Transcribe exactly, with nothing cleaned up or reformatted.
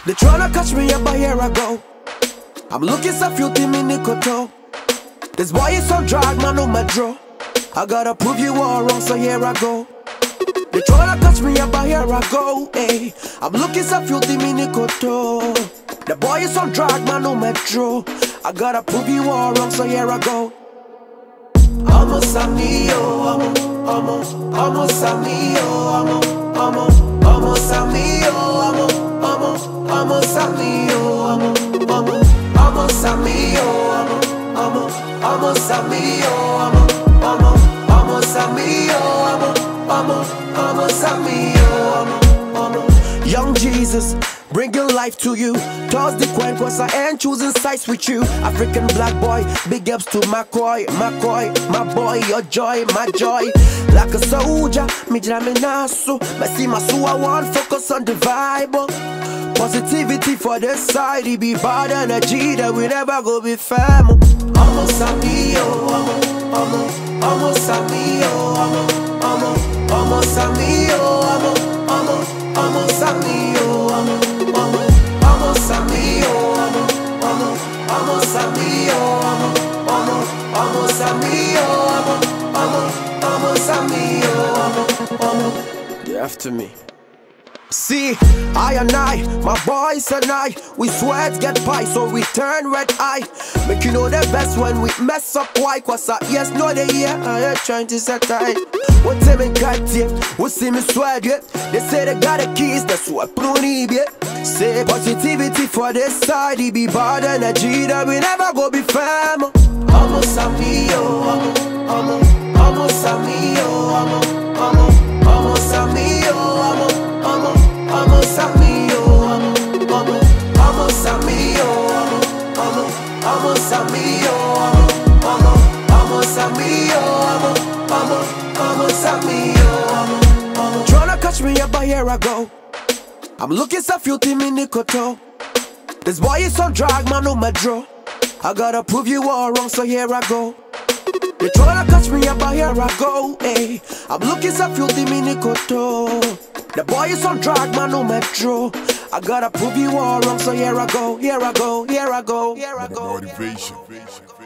They tryna catch me up, but here I go. I'm looking so filthy, me Nikoto. This boy is on drag, man, on my draw. I gotta prove you all wrong, so here I go. They tryna catch me up, but here I go. Hey, I'm looking so filthy, me Nikoto. The boy is on drag, man, on my draw. I gotta prove you all wrong, so here I go. Almost a me, oh, almost, almost a me, oh, almost, almost a me, oh, almost, almost a me, oh, almost, almost a me, oh, almost, almost a me, oh, almost, almost a me, oh, almost, almost a me, oh. Young Jesus, bringing life to you. Toss the coin cause I ain't choosing sides with you. African black boy, big ups to McCoy, McCoy, my boy, your joy, my joy. Like a soldier, me jaminasu. Me see my so I want focus on the vibe. Positivity for the side, it be bad energy that we never go be fam. Almost a me, oh, almost, almost a me, oh, almost, almost a me, oh, almost, almost a me, oh, almost, almost a me, oh, almost, almost a me, oh, almost, almost a me, oh, almost, almost a me, oh, almost. You're after me. See, I and I, my boys and I, we sweat get pie, so we turn red eye. Make you know the best when we mess up, why? Cause I yes, no, they yeah, I ain't trying to set tight. What time in got here? We see me sweat, yeah. They say they got the keys, that's what pruny, yeah. Say positivity for this side, it be bad energy that we never go be fam. Almost a me, oh, almost, almost a me, oh, almost, almost a me, oh, almost, almost a me, oh, almost, almost a me, oh, almost, almost a me, oh, almost, almost a me, oh, almost, almost a me, oh. Tryna catch me up, but here I go. I'm looking so filthy, me Nikoto. This boy is on drag, man, on my draw. I gotta prove you all wrong, so here I go. They tryna catch me up, but here I go. Hey, I'm looking so filthy, me Nikoto. The boy is on drag, man, on my draw. I gotta prove you all wrong, so here I go, here I go, here I go, here I go. Motivation.